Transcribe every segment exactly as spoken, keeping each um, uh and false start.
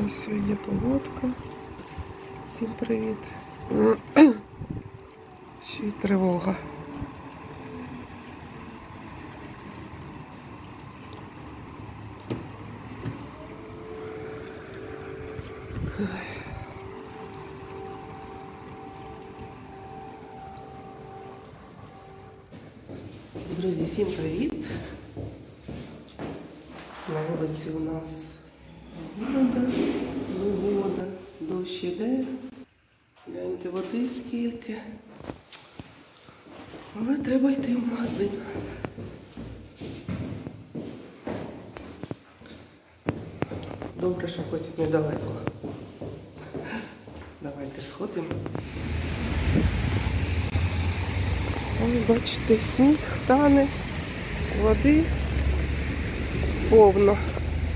нас сьогодні погодка. Всім привіт. Ще й тривога. Друзі, всім привіт! На вулиці у нас погода, негода, дощ іде. Гляньте, води скільки. Але треба йти в магазин. Добре, що хоч недалеко. Давайте сходимо. Ось, бачите, сніг тане, води повно.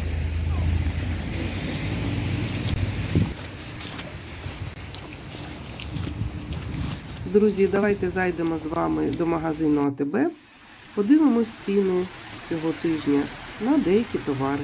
Друзі, давайте зайдемо з вами до магазину АТБ, подивимось ціни цього тижня на деякі товари.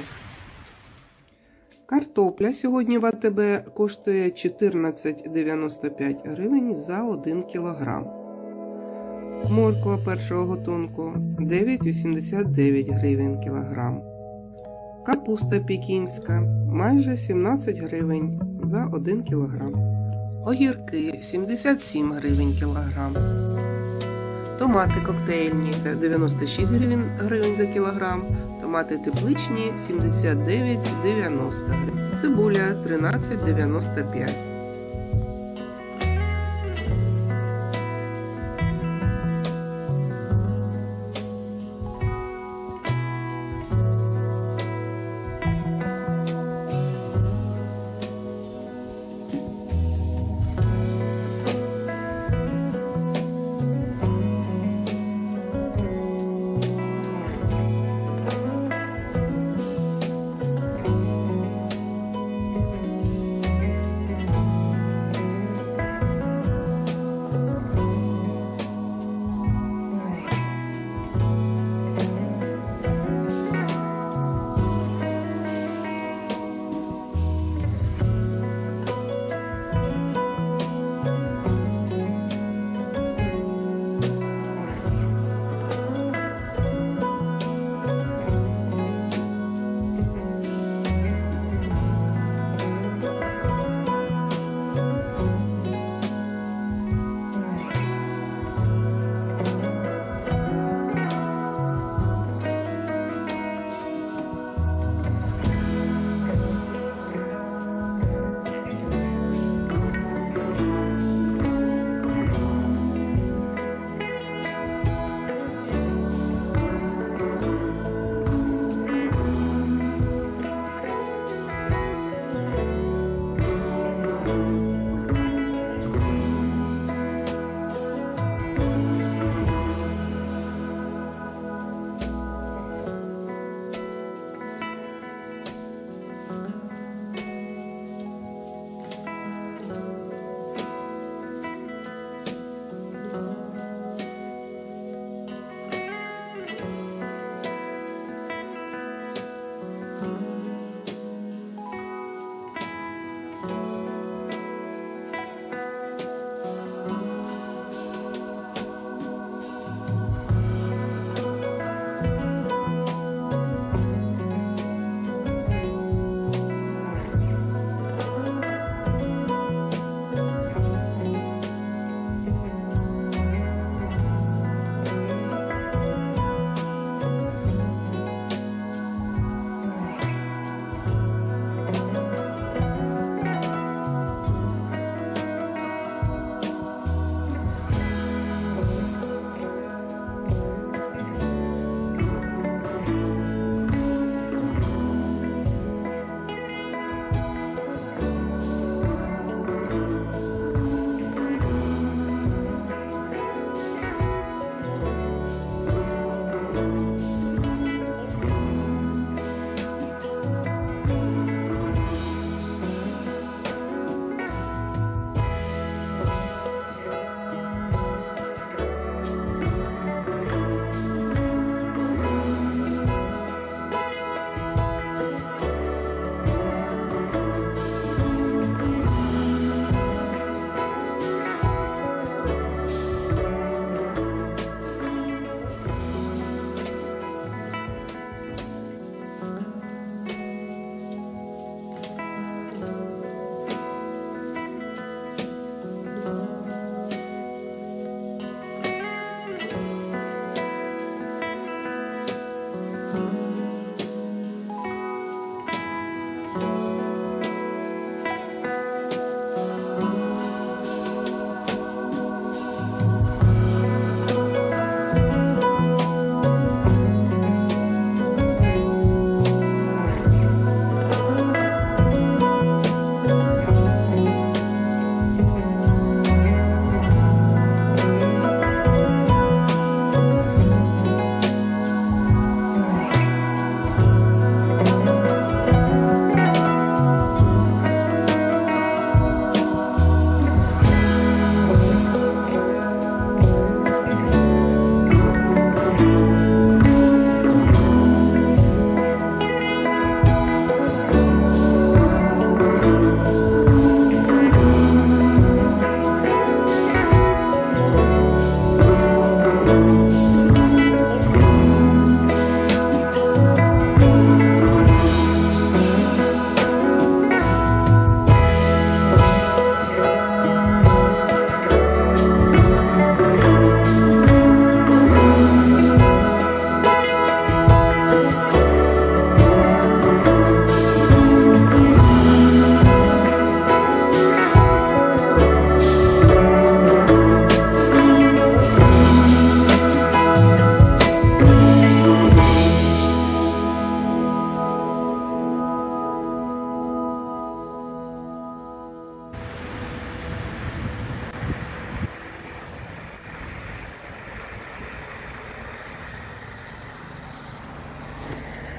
Картопля сьогодні в АТБ коштує чотирнадцять дев'яносто п'ять гривень за один кілограм. Морква першого гатунку дев'ять вісімдесят дев'ять гривень кілограм. Капуста пекінська майже сімнадцять гривень за один кілограм. Огірки сімдесят сім гривень кілограм. Томати коктейльні дев'яносто шість гривень за кілограм. Томати тепличні сімдесят дев'ять дев'яносто гривень. Цибуля тринадцять дев'яносто п'ять.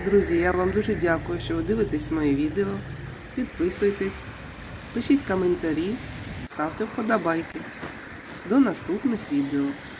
Друзі, я вам дуже дякую, що ви дивитесь моє відео. Підписуйтесь, пишіть коментарі, ставте вподобайки. До наступних відео.